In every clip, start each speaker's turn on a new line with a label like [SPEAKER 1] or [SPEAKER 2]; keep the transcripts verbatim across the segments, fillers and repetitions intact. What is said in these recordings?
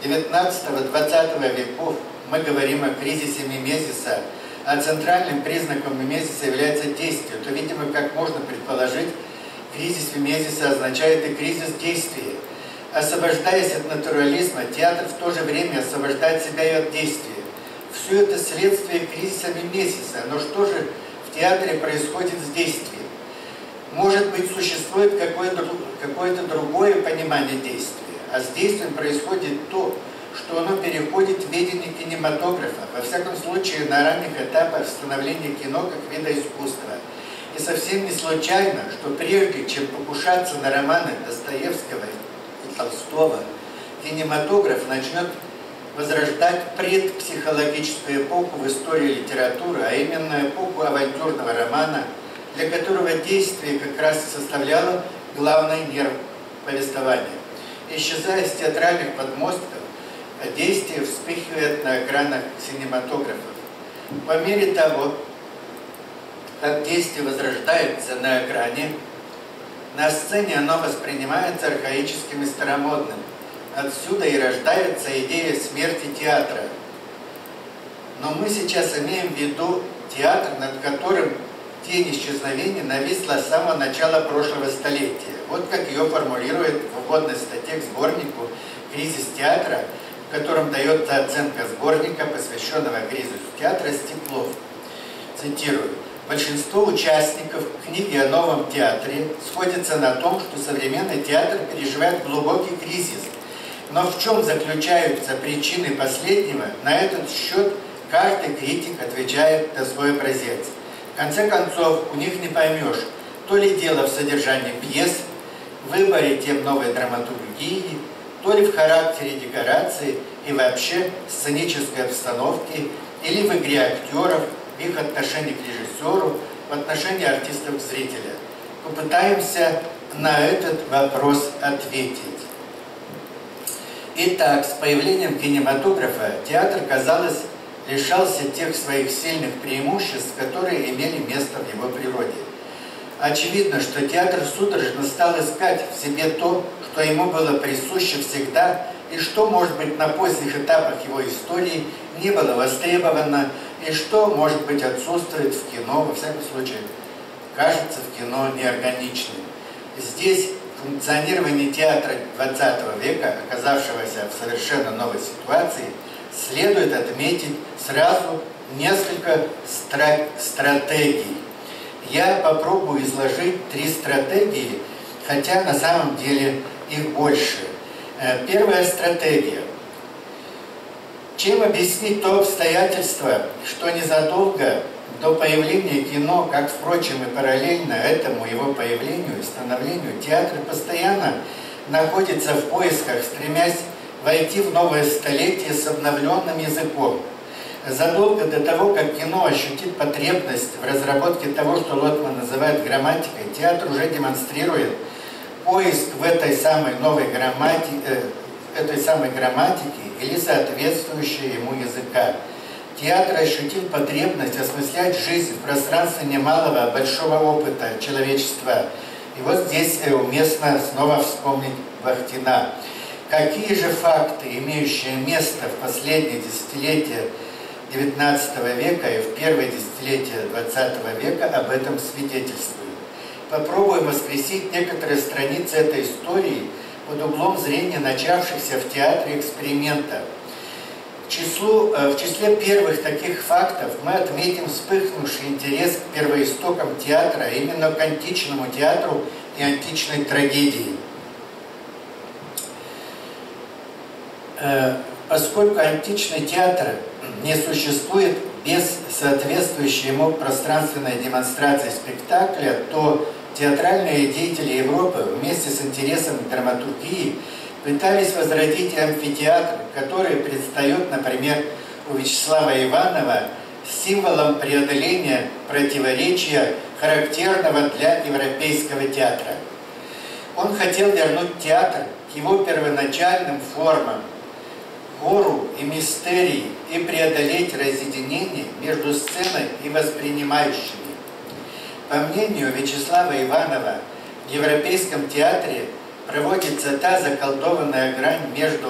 [SPEAKER 1] девятнадцатого-двадцатого веков мы говорим о кризисе мимезиса, а центральным признаком мимезиса является действие, то, видимо, как можно предположить, кризис мимезиса означает и кризис действия. Освобождаясь от натурализма, театр в то же время освобождает себя и от действия. Все это следствие кризиса мимезиса, но что же в театре происходит с действием? Может быть, существует какое-то какое-то другое понимание действия, а с действием происходит то, что оно переходит в ведение кинематографа, во всяком случае на ранних этапах становления кино как вида искусства. И совсем не случайно, что прежде чем покушаться на романы Достоевского и Толстого, кинематограф начнет возрождать предпсихологическую эпоху в истории литературы, а именно эпоху авантюрного романа, для которого действие как раз составляло главный нерв повествования. Исчезая с театральных подмостков, действие вспыхивает на экранах кинематографов. По мере того, как действие возрождается на экране, на сцене оно воспринимается архаическим и старомодным. Отсюда и рождается идея смерти театра. Но мы сейчас имеем в виду театр, над которым тень исчезновения нависла с самого начала прошлого столетия. Вот как ее формулирует в вводной статье к сборнику «Кризис театра», в котором дается оценка сборника, посвященного кризису театра, Стеклов. Цитирую. Большинство участников книги о новом театре сходятся на том, что современный театр переживает глубокий кризис. Но в чем заключаются причины последнего, на этот счет каждый критик отвечает на свой образец. В конце концов, у них не поймешь, то ли дело в содержании пьес, выборе тем новой драматургии, то ли в характере декорации и вообще сценической обстановки, или в игре актеров, в их отношении к режиссеру, в отношении артистов к зрителю. Попытаемся на этот вопрос ответить. Итак, с появлением кинематографа театр, казалось, лишался тех своих сильных преимуществ, которые имели место в его природе. Очевидно, что театр судорожно стал искать в себе то, что ему было присуще всегда, и что, может быть, на поздних этапах его истории не было востребовано, и что, может быть, отсутствует в кино, во всяком случае, кажется в кино неорганичным. Здесь функционирование театра двадцатого века, оказавшегося в совершенно новой ситуации, следует отметить сразу несколько стра- стратегий. Я попробую изложить три стратегии, хотя на самом деле их больше. Первая стратегия. Чем объяснить то обстоятельство, что незадолго до появления кино, как, впрочем, и параллельно этому его появлению и становлению, театр постоянно находится в поисках, стремясь войти в новое столетие с обновленным языком. Задолго до того, как кино ощутит потребность в разработке того, что Лотман называет грамматикой, театр уже демонстрирует поиск в этой самой новой грамматике, э, этой самой грамматики или соответствующего ему языка. Театр ощутил потребность осмыслять жизнь в пространстве немалого, большого опыта человечества. И вот здесь уместно снова вспомнить Бахтина. Какие же факты, имеющие место в последние десятилетия девятнадцатого века и в первые десятилетия двадцатого века, об этом свидетельствуют? Попробуем воскресить некоторые страницы этой истории под углом зрения начавшихся в театре экспериментов. В, числу, в числе первых таких фактов мы отметим вспыхнувший интерес к первоистокам театра, именно к античному театру и античной трагедии. Поскольку античный театр не существует без соответствующей ему пространственной демонстрации спектакля, то театральные деятели Европы вместе с интересом к драматургии пытались возродить амфитеатр, который предстает, например, у Вячеслава Иванова символом преодоления противоречия, характерного для европейского театра. Он хотел вернуть театр к его первоначальным формам, гору и мистерии, и преодолеть разъединение между сценой и воспринимающими. По мнению Вячеслава Иванова, в европейском театре проводится та заколдованная грань между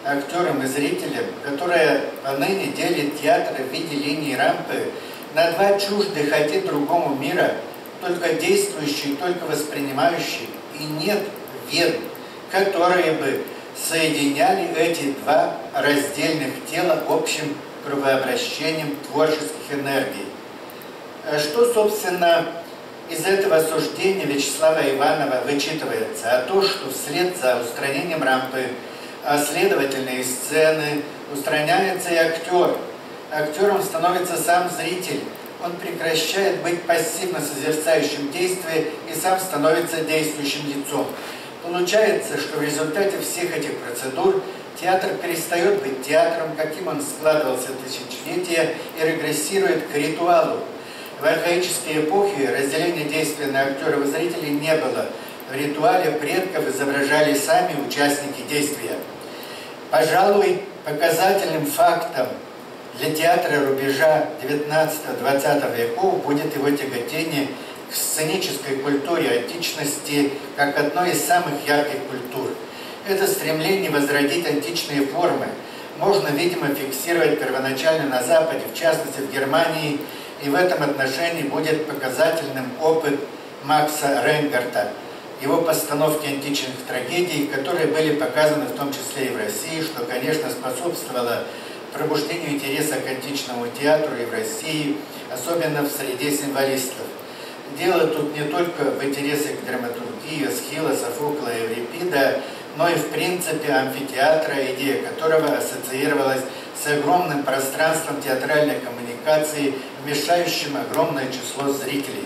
[SPEAKER 1] актерам и зрителям, которая поныне делит театр в виде линии рампы на два чуждых один другому мира, только действующие, только воспринимающие, и нет вен, которые бы соединяли эти два раздельных тела общим кровообращением творческих энергий. Что, собственно, из этого суждения Вячеслава Иванова вычитывается? А то, что вслед за устранением рампы, а следовательно и сцены, устраняется и актер. Актером становится сам зритель. Он прекращает быть пассивно созерцающим действие и сам становится действующим лицом. Получается, что в результате всех этих процедур театр перестает быть театром, каким он складывался тысячелетия, и регрессирует к ритуалу. В архаические эпохи разделения действия на актеров и зрителей не было. В ритуале предков изображали сами участники действия. Пожалуй, показательным фактом для театра рубежа девятнадцатого-двадцатого веков будет его тяготение к сценической культуре античности как одной из самых ярких культур. Это стремление возродить античные формы можно, видимо, фиксировать первоначально на Западе, в частности в Германии, и в этом отношении будет показательным опыт Макса Рейнгарта, его постановки античных трагедий, которые были показаны в том числе и в России, что, конечно, способствовало пробуждению интереса к античному театру и в России, особенно в среде символистов. Дело тут не только в интересе к драматургии Эсхила, Софокла и Еврипида, но и в принципе амфитеатра, идея которого ассоциировалась с огромным пространством театральной коммуникации, вмещающим огромное число зрителей.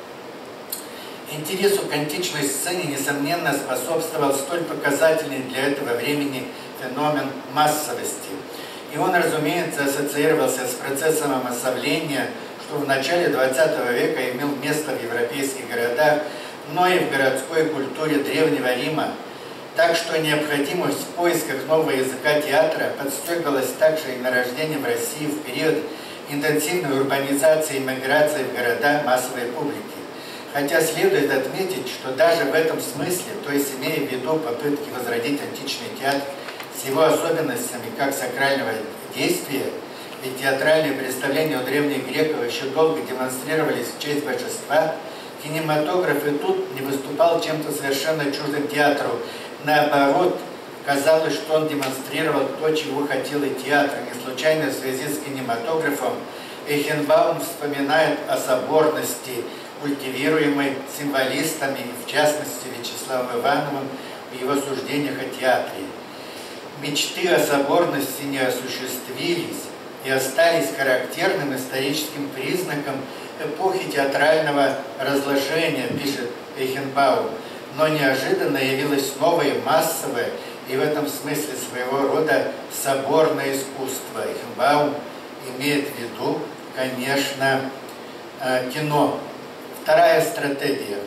[SPEAKER 1] Интересу к античной сцене, несомненно, способствовал столь показательный для этого времени феномен массовости. И он, разумеется, ассоциировался с процессом омассовления, что в начале двадцатого века имел место в европейских городах, но и в городской культуре Древнего Рима. Так что необходимость в поисках нового языка театра подстегивалась также и нарождением в России в период интенсивной урбанизации и миграции в города массовой публики. Хотя следует отметить, что даже в этом смысле, то есть имея в виду попытки возродить античный театр с его особенностями как сакрального действия, ведь театральные представления у древних греков еще долго демонстрировались в честь божества, кинематограф и тут не выступал чем-то совершенно чуждым театру. Наоборот, казалось, что он демонстрировал то, чего хотел и театр. Не случайно в связи с кинематографом Эйхенбаум вспоминает о соборности, культивируемой символистами, в частности Вячеславом Ивановым, в его суждениях о театре. Мечты о соборности не осуществились и остались характерным историческим признаком эпохи театрального разложения, пишет Эйхенбаум, но неожиданно явилось новое массовое и в этом смысле своего рода соборное искусство. Эйхенбаум имеет в виду, конечно, кино. Вторая стратегия.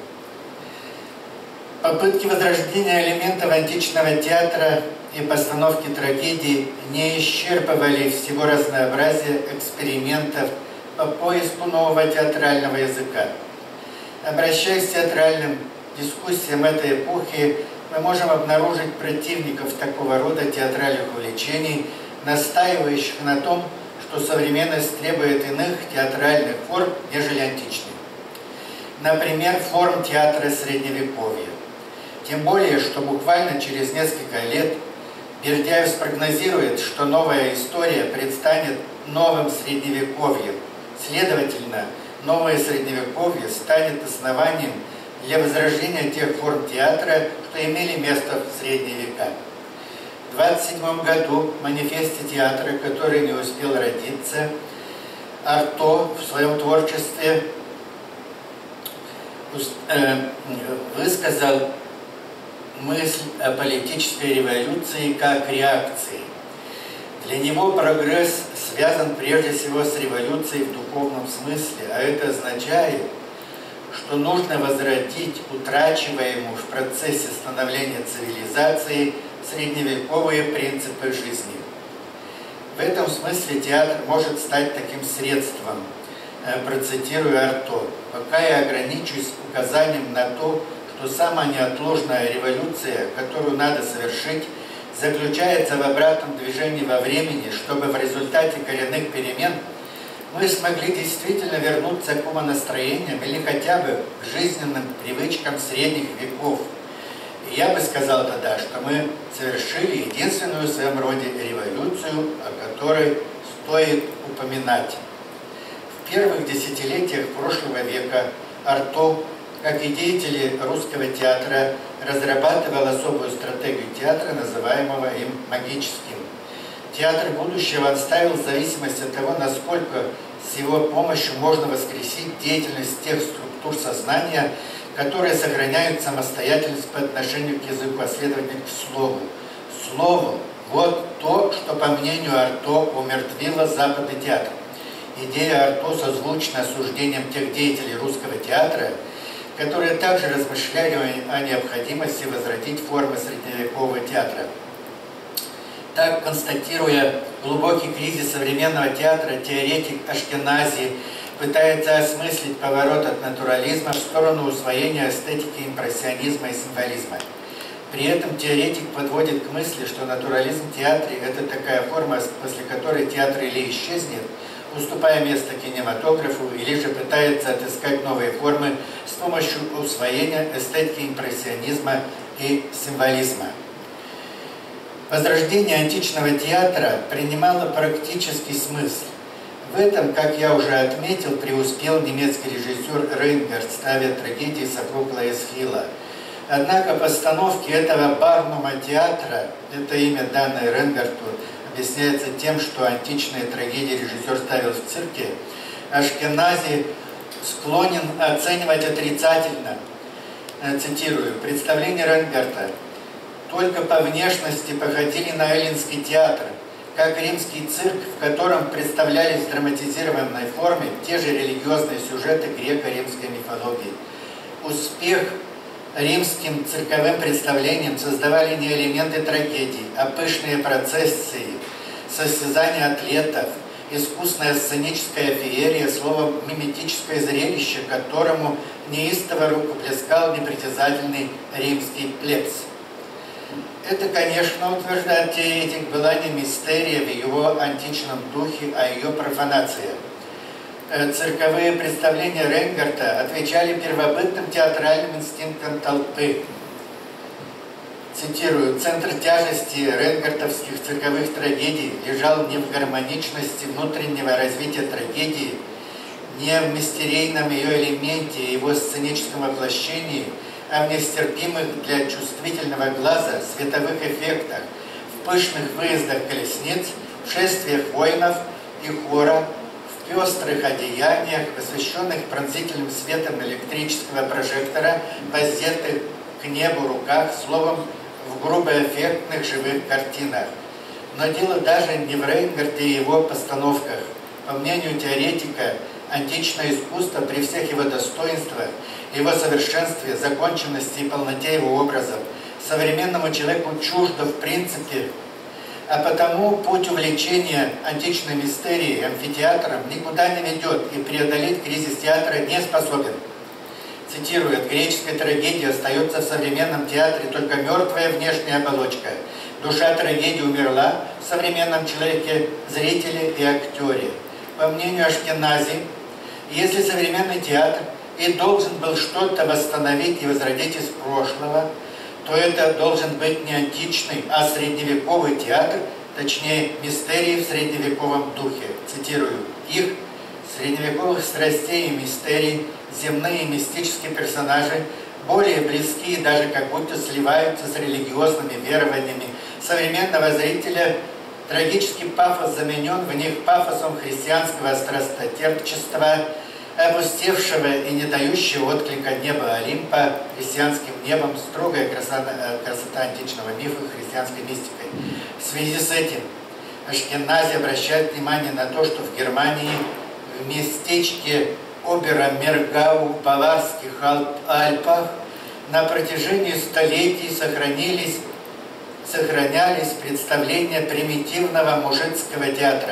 [SPEAKER 1] Попытки возрождения элементов античного театра и постановки трагедий не исчерпывали всего разнообразия экспериментов по поиску нового театрального языка. Обращаясь к театральным дискуссиям этой эпохи, мы можем обнаружить противников такого рода театральных увлечений, настаивающих на том, что современность требует иных театральных форм, нежели античных. Например, форм театра Средневековья. Тем более, что буквально через несколько лет Бердяев спрогнозирует, что новая история предстанет новым Средневековьем. Следовательно, новое Средневековье станет основанием для возрождения тех форм театра, что имели место в Средние века. В двадцать седьмом году в манифесте театра, который не успел родиться, Арто в своем творчестве высказал мысль о политической революции как реакции. Для него прогресс связан прежде всего с революцией в духовном смысле, а это означает, что нужно возродить утрачиваемую в процессе становления цивилизации средневековые принципы жизни. В этом смысле театр может стать таким средством. Процитирую Арто: «Пока я ограничусь указанием на то, что самая неотложная революция, которую надо совершить, заключается в обратном движении во времени, чтобы в результате коренных перемен мы смогли действительно вернуться к умонастроениям или хотя бы к жизненным привычкам средних веков. И я бы сказал тогда, что мы совершили единственную в своем роде революцию, о которой стоит упоминать. В первых десятилетиях прошлого века Арто, как и деятели русского театра, разрабатывал особую стратегию театра, называемого им магическим. Театр будущего отставил в зависимости от того, насколько с его помощью можно воскресить деятельность тех структур сознания, которые сохраняют самостоятельность по отношению к языку, а следовательно к слову. Слово – вот то, что, по мнению Арто, умертвило западный театр. Идея Арто созвучна осуждением тех деятелей русского театра, которые также размышляли о необходимости возродить формы средневекового театра. Так, констатируя глубокий кризис современного театра, теоретик Ашкенази пытается осмыслить поворот от натурализма в сторону усвоения эстетики импрессионизма и символизма. При этом теоретик подводит к мысли, что натурализм в театре – это такая форма, после которой театр или исчезнет, уступая место кинематографу, или же пытается отыскать новые формы с помощью усвоения эстетики импрессионизма и символизма. Возрождение античного театра принимало практический смысл. В этом, как я уже отметил, преуспел немецкий режиссер Рейнгард, ставя трагедии Софокла и Эсхила. Однако постановки этого Барнума театра, это имя, данное Рейнгарту, объясняется тем, что античные трагедии режиссер ставил в цирке, Ашкенази склонен оценивать отрицательно. Цитирую: «Представления Рейнгарта только по внешности походили на эллинский театр, как римский цирк, в котором представлялись в драматизированной форме те же религиозные сюжеты греко-римской мифологии. Успех римским цирковым представлениям создавали не элементы трагедии, а пышные процессии, состязания атлетов, искусная сценическая феерия, словом, миметическое зрелище, которому неистово рукоплескал непритязательный римский плебс». Это, конечно, утверждает теоретик, была не мистерия в его античном духе, а ее профанация. Цирковые представления Рейнгарта отвечали первобытным театральным инстинктам толпы. Цитирую: «Центр тяжести рейнгартовских цирковых трагедий лежал не в гармоничности внутреннего развития трагедии, не в мистерийном ее элементе и его сценическом воплощении, а в нестерпимых для чувствительного глаза световых эффектах, в пышных выездах колесниц, в шествиях воинов и хора, в пестрых одеяниях, освещенных пронзительным светом электрического прожектора, воздетых к небу руках, словом, в грубо эффектных живых картинах. Но дело даже не в Рейнгарте и его постановках. По мнению теоретика, античное искусство при всех его достоинствах, его совершенстве, законченности и полноте его образов современному человеку чуждо в принципе, а потому путь увлечения античной мистерией амфитеатром никуда не ведет и преодолеть кризис театра не способен. Цитирую: «От греческой трагедии остается в современном театре только мертвая внешняя оболочка. Душа трагедии умерла в современном человеке, зрителе и актере». По мнению Ашкенази, если современный театр и должен был что-то восстановить и возродить из прошлого, то это должен быть не античный, а средневековый театр, точнее, мистерии в средневековом духе. Цитирую: «Их средневековых страстей и мистерий, земные и мистические персонажи более близки и даже как будто сливаются с религиозными верованиями современного зрителя. Трагический пафос заменен в них пафосом христианского страстотерпчества, опустевшего и не дающего отклика неба Олимпа христианским небом, строгая красота, красота античного мифа христианской мистикой». В связи с этим Ашкенази обращает внимание на то, что в Германии, в местечке Обера-Мергау в Баварских Альпах на протяжении столетий сохранились, сохранялись представления примитивного мужицкого театра.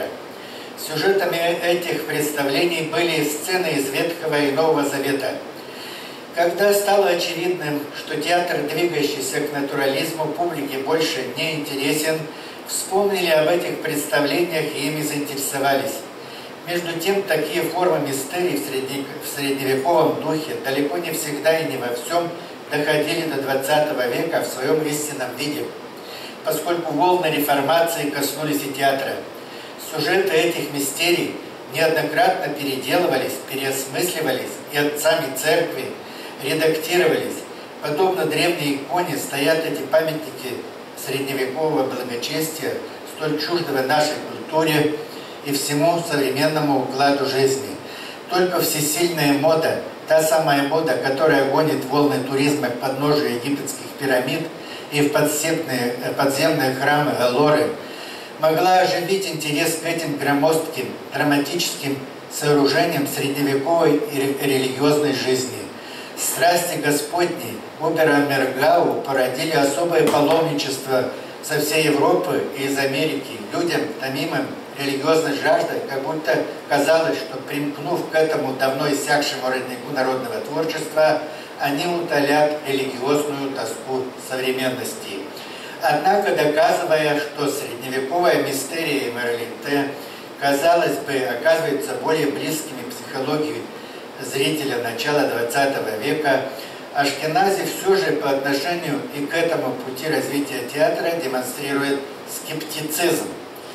[SPEAKER 1] Сюжетами этих представлений были сцены из Ветхого и Нового Завета. Когда стало очевидным, что театр, двигающийся к натурализму, публике больше не интересен, вспомнили об этих представлениях и ими заинтересовались. Между тем, такие формы мистерий в, средне... в средневековом духе далеко не всегда и не во всем доходили до двадцатого века в своем истинном виде, поскольку волны реформации коснулись и театра. Сюжеты этих мистерий неоднократно переделывались, переосмысливались и отцами церкви, редактировались. Подобно древней иконе стоят эти памятники средневекового благочестия, столь чуждого нашей культуре и всему современному укладу жизни. Только всесильная мода, та самая мода, которая гонит волны туризма к подножию египетских пирамид и в подземные, подземные храмы Эллоры, могла оживить интерес к этим громоздким, драматическим сооружениям средневековой и религиозной жизни. Страсти Господни Убер-Амергау породили особое паломничество со всей Европы и из Америки. Людям, томимым религиозной жаждой, как будто казалось, что, примкнув к этому давно иссякшему роднику народного творчества, они утолят религиозную тоску современности. Однако, доказывая, что средневековая мистерия и моралите, казалось бы, оказывается более близкими психологии зрителя начала двадцатого века, Ашкенази все же по отношению и к этому пути развития театра демонстрирует скептицизм.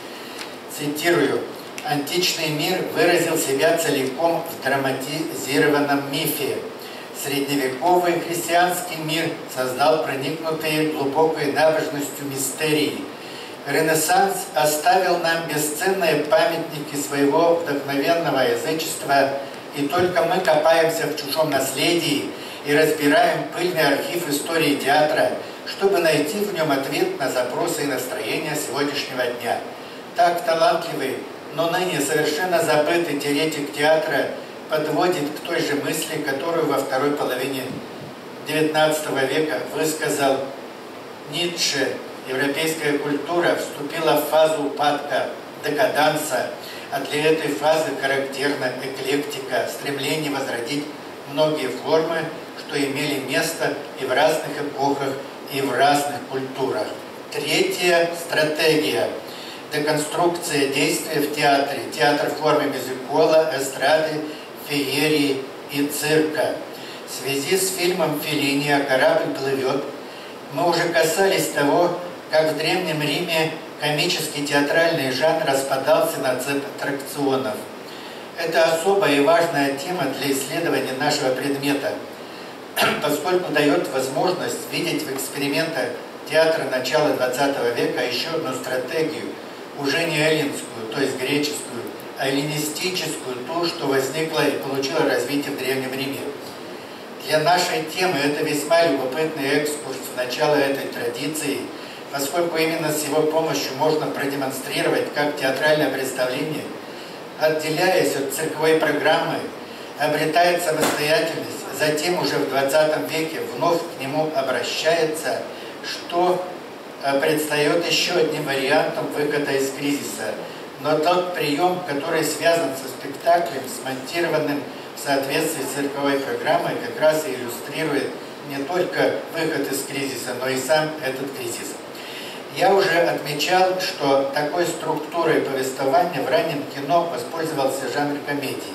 [SPEAKER 1] Цитирую: «Античный мир выразил себя целиком в драматизированном мифе. Средневековый христианский мир создал проникнутые глубокой набожностью мистерии. Ренессанс оставил нам бесценные памятники своего вдохновенного язычества, и только мы копаемся в чужом наследии и разбираем пыльный архив истории театра, чтобы найти в нем ответ на запросы и настроения сегодняшнего дня». Так талантливый, но ныне совершенно забытый теоретик театра подводит к той же мысли, которую во второй половине девятнадцатого века высказал Ницше. Европейская культура вступила в фазу упадка, декаданса, а для этой фазы характерна эклектика, стремление возродить многие формы, что имели место и в разных эпохах, и в разных культурах. Третья стратегия – деконструкция действия в театре, театр в форме мюзикола, эстрады, феерии и цирка. В связи с фильмом Феллини «А корабль плывет» мы уже касались того, как в Древнем Риме комический театральный жанр распадался на цепь аттракционов. Это особая и важная тема для исследования нашего предмета, поскольку дает возможность видеть в экспериментах театра начала двадцатого века еще одну стратегию, уже не эллинскую, то есть греческую, а эллинистическую, ту, что возникла и получила развитие в Древнем Риме. Для нашей темы это весьма любопытный экскурс в начало этой традиции, поскольку именно с его помощью можно продемонстрировать, как театральное представление, отделяясь от цирковой программы, обретает самостоятельность, затем уже в двадцатом веке вновь к нему обращается, что предстает еще одним вариантом выхода из кризиса. Но тот прием, который связан со спектаклем, смонтированным в соответствии с цирковой программой, как раз и иллюстрирует не только выход из кризиса, но и сам этот кризис. Я уже отмечал, что такой структурой повествования в раннем кино воспользовался жанр комедии.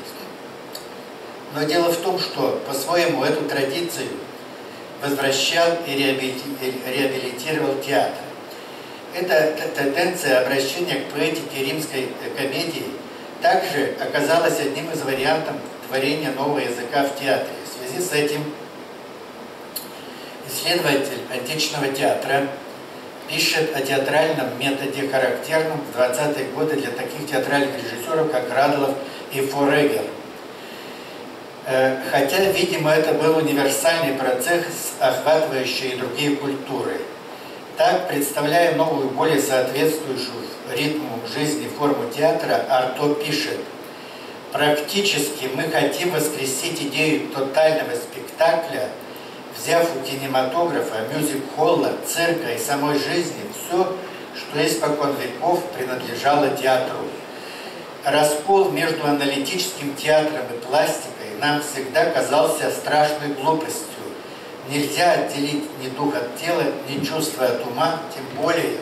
[SPEAKER 1] Но дело в том, что по-своему эту традицию возвращал и реабилитировал театр. Эта тенденция обращения к поэтике римской комедии также оказалась одним из вариантов творения нового языка в театре. В связи с этим исследователь античного театра пишет о театральном методе, характерном в двадцатые годы для таких театральных режиссеров, как Радлов и Форегер. Хотя, видимо, это был универсальный процесс, охватывающий и другие культуры. Так, представляя новую, более соответствующую ритму жизни форму театра, Арто пишет: «Практически мы хотим воскресить идею тотального спектакля, взяв у кинематографа, мюзик-холла, цирка и самой жизни все, что испокон веков принадлежало театру. Раскол между аналитическим театром и пластикой, нам всегда казался страшной глупостью. Нельзя отделить ни дух от тела, ни чувства от ума, тем более,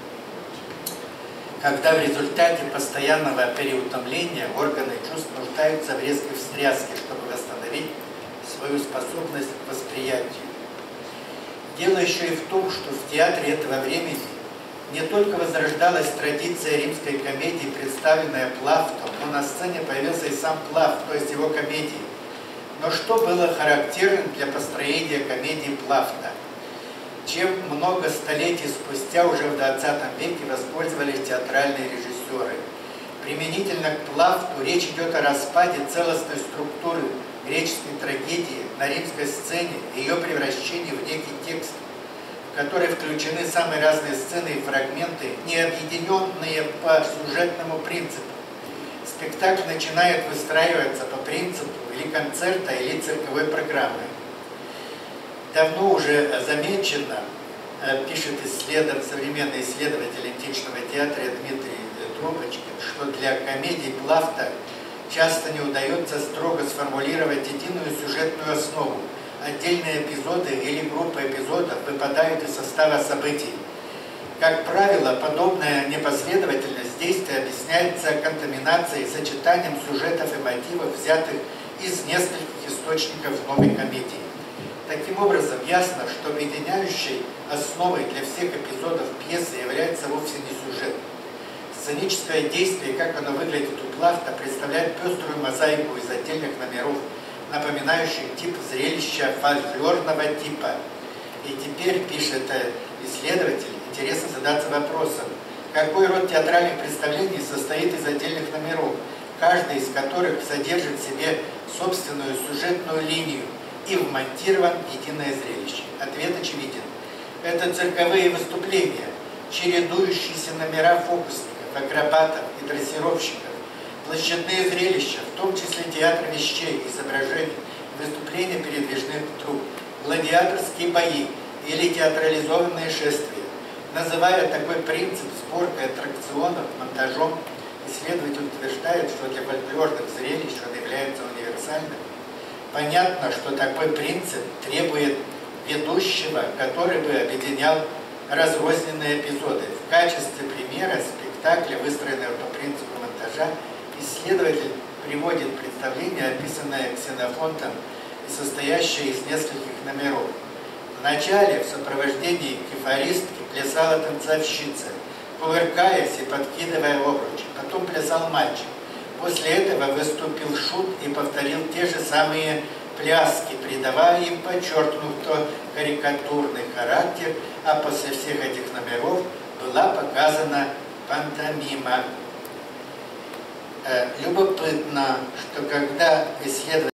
[SPEAKER 1] когда в результате постоянного переутомления органы чувств нуждаются в резкой встряске, чтобы восстановить свою способность к восприятию. Дело еще и в том, что в театре этого времени не только возрождалась традиция римской комедии, представленная Плафтом, но на сцене появился и сам Плафт, то есть его комедии. Но что было характерно для построения комедии Плафта? Чем много столетий спустя, уже в двадцатом веке, воспользовались театральные режиссеры. Применительно к Плафту речь идет о распаде целостной структуры греческой трагедии на римской сцене и ее превращении в некий текст, в который включены самые разные сцены и фрагменты, не объединенные по сюжетному принципу. Спектакль начинает выстраиваться по принципу или концерта, или цирковой программы. Давно уже замечено, пишет исследователь, современный исследователь античного театра Дмитрий Трубочкин, что для комедий Плафта часто не удается строго сформулировать единую сюжетную основу. Отдельные эпизоды или группа эпизодов выпадают из состава событий. Как правило, подобная непоследовательность действия объясняется контаминацией, сочетанием сюжетов и мотивов, взятых из нескольких источников в новой комедии. Таким образом, ясно, что объединяющей основой для всех эпизодов пьесы является вовсе не сюжет. Сценическое действие, как оно выглядит у Плафта, представляет пеструю мозаику из отдельных номеров, напоминающих тип зрелища фольклорного типа. И теперь, пишет исследователь, интересно задаться вопросом, какой род театральных представлений состоит из отдельных номеров, каждый из которых содержит в себе собственную сюжетную линию и вмонтирован в единое зрелище. Ответ очевиден. Это цирковые выступления, чередующиеся номера фокусников, акробатов и дрессировщиков, площадные зрелища, в том числе театр вещей, изображений, выступления передвижных труп, гладиаторские бои или театрализованные шествия. Называя такой принцип сборкой аттракционов, монтажом, исследователь утверждает, что для фольклорных зрелищ он является универсальным. Понятно, что такой принцип требует ведущего, который бы объединял разрозненные эпизоды. В качестве примера спектакля, выстроенного по принципу монтажа, исследователь приводит представление, описанное Ксенофонтом и состоящее из нескольких номеров. Вначале в сопровождении кефаристки плясала танцовщица, кувыркаясь и подкидывая обручи. Потом плясал мальчик. После этого выступил шут и повторил те же самые пляски, придавая им подчеркнуто карикатурный характер, а после всех этих номеров была показана пантомима. Любопытно, что когда исследователь